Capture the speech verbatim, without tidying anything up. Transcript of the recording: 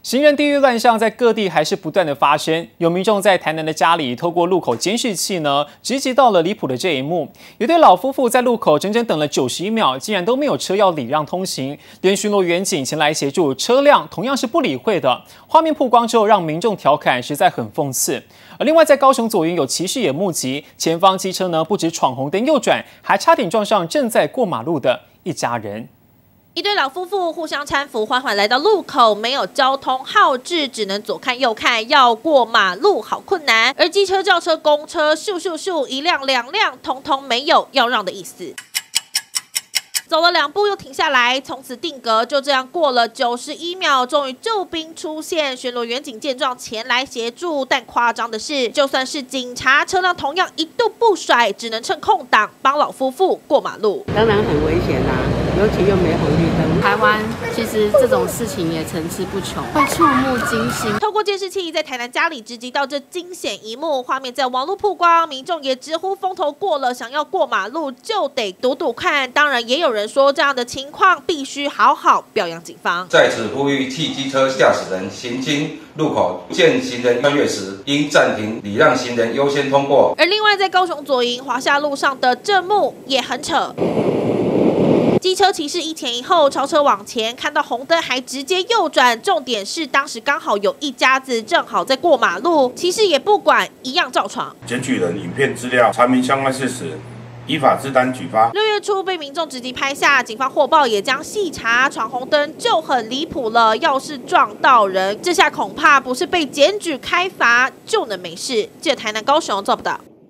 行人地狱乱象在各地还是不断的发生，有民众在台南的家里透过路口监视器呢，直击到了离谱的这一幕。有对老夫妇在路口整整等了九十一秒，竟然都没有车要礼让通行，连巡逻员警前来协助，车辆同样是不理会的。画面曝光之后，让民众调侃，实在很讽刺。而另外在高雄左营有骑士也目击，前方机车呢不止闯红灯右转，还差点撞上正在过马路的一家人。 一对老夫妇互相搀扶，缓缓来到路口，没有交通号志，只能左看右看，要过马路好困难。而机车、轿车、公车，咻咻咻，一辆两辆，通通没有要让的意思。走了两步又停下来，从此定格。就这样过了九十一秒，终于救兵出现，巡逻员警见状前来协助。但夸张的是，就算是警察，车辆同样一度不甩，只能趁空档帮老夫妇过马路。 当然很危险啦、啊，尤其又没红绿灯。 台湾其实这种事情也层出不穷，会触目惊心。 透过监视器在台南家里直击到这惊险一幕，画面在网络曝光，民众也直呼风头过了，想要过马路就得赌赌看。当然，也有人说这样的情况必须好好表扬警方。 在此呼吁替机车驾驶人行经路口见行人穿越时，应暂停礼让行人优先通过。 而另外，在高雄左营华夏路上的这幕也很扯。机车骑士一前一后超车往前，看到红灯还直接右转。重点是当时刚好有一家子正好在过马路，骑士也不管，一样照闯。 检举人影片资料查明相关事实，依法自单举发。 六月初被民众直击拍下，警方获报也将细查，闯红灯就很离谱了。要是撞到人，这下恐怕不是被检举开罚就能没事。记者台南高雄做不到。